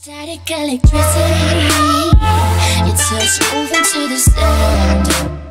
Static electricity, it touch moving to the sound.